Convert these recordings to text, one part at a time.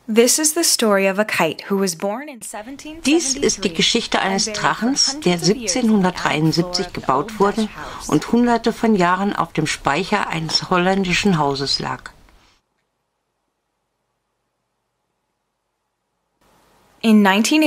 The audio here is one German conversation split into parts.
Dies ist die Geschichte eines Drachens, der 1773 gebaut wurde und hunderte von Jahren auf dem Speicher eines holländischen Hauses lag. In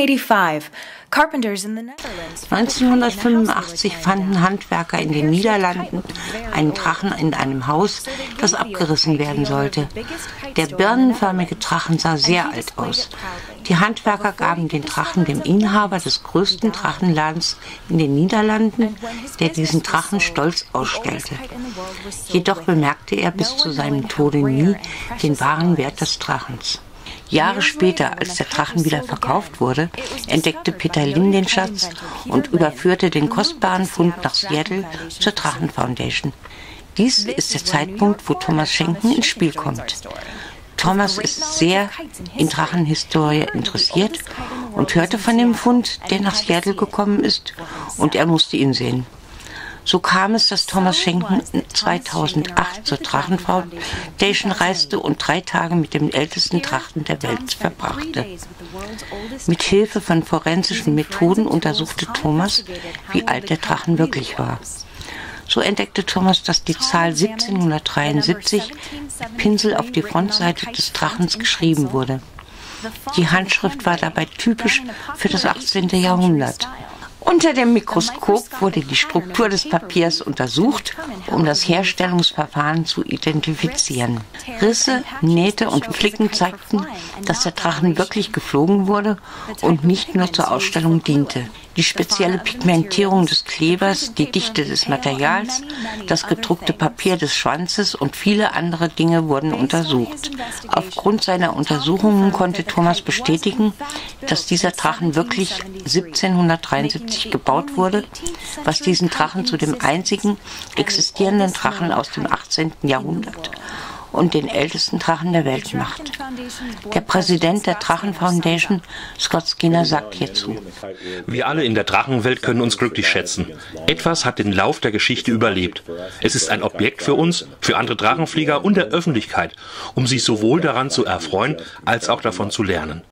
1985 fanden Handwerker in den Niederlanden einen Drachen in einem Haus, das abgerissen werden sollte. Der birnenförmige Drachen sah sehr alt aus. Die Handwerker gaben den Drachen dem Inhaber des größten Drachenladens in den Niederlanden, der diesen Drachen stolz ausstellte. Jedoch bemerkte er bis zu seinem Tode nie den wahren Wert des Drachens. Jahre später, als der Drachen wieder verkauft wurde, entdeckte Peter Lynn den Schatz und überführte den kostbaren Fund nach Seattle zur Drachen Foundation. Dies ist der Zeitpunkt, wo Thomas Schenken ins Spiel kommt. Thomas ist sehr in Drachenhistorie interessiert und hörte von dem Fund, der nach Seattle gekommen ist, und er musste ihn sehen. So kam es, dass Thomas Schenken 2008 zur Drachen Foundation reiste und 3 Tage mit dem ältesten Drachen der Welt verbrachte. Mit Hilfe von forensischen Methoden untersuchte Thomas, wie alt der Drachen wirklich war. So entdeckte Thomas, dass die Zahl 1773 mit Pinsel auf die Frontseite des Drachens geschrieben wurde. Die Handschrift war dabei typisch für das 18. Jahrhundert. Unter dem Mikroskop wurde die Struktur des Papiers untersucht, um das Herstellungsverfahren zu identifizieren. Risse, Nähte und Flicken zeigten, dass der Drachen wirklich geflogen wurde und nicht nur zur Ausstellung diente. Die spezielle Pigmentierung des Klebers, die Dichte des Materials, das gedruckte Papier des Schwanzes und viele andere Dinge wurden untersucht. Aufgrund seiner Untersuchungen konnte Thomas bestätigen, dass dieser Drachen wirklich 1773 gebaut wurde, was diesen Drachen zu dem einzigen existierenden Drachen aus dem 18. Jahrhundert und den ältesten Drachen der Welt macht. Der Präsident der Drachen Foundation, Scott Skinner, sagt hierzu: Wir alle in der Drachenwelt können uns glücklich schätzen. Etwas hat den Lauf der Geschichte überlebt. Es ist ein Objekt für uns, für andere Drachenflieger und der Öffentlichkeit, um sich sowohl daran zu erfreuen, als auch davon zu lernen.